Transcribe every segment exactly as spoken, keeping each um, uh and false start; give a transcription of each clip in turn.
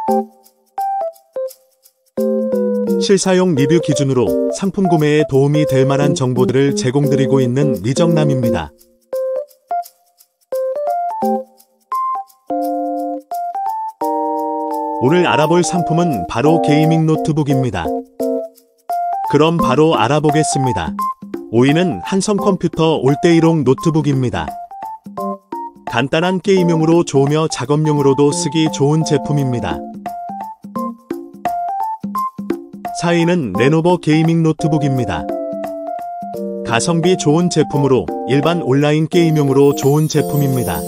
실사용 리뷰 기준으로 상품 구매에 도움이 될 만한 정보들을 제공드리고 있는 리정남입니다. 오늘 알아볼 상품은 바로 게이밍 노트북입니다. 그럼 바로 알아보겠습니다. 오 위는 한성컴퓨터 올데이롱 노트북입니다. 간단한 게임용으로 좋으며 작업용으로도 쓰기 좋은 제품입니다. 사 위는 레노버 게이밍 노트북입니다. 가성비 좋은 제품으로 일반 온라인 게임용으로 좋은 제품입니다.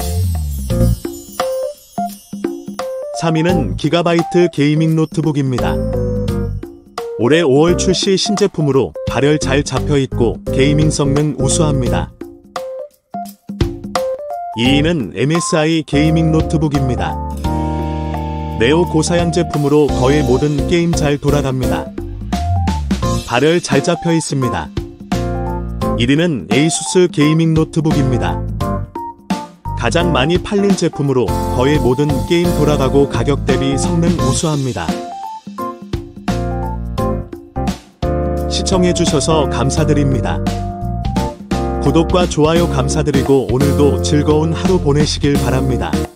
삼 위는 기가바이트 게이밍 노트북입니다. 올해 오월 출시 신제품으로 발열 잘 잡혀있고 게이밍 성능 우수합니다. 이 위는 엠에스아이 게이밍 노트북입니다. 네오 고사양 제품으로 거의 모든 게임 잘 돌아갑니다. 발열 잘 잡혀 있습니다. 일 위는 에이수스 게이밍 노트북입니다. 가장 많이 팔린 제품으로 거의 모든 게임 돌아가고 가격 대비 성능 우수합니다. 시청해주셔서 감사드립니다. 구독과 좋아요 감사드리고 오늘도 즐거운 하루 보내시길 바랍니다.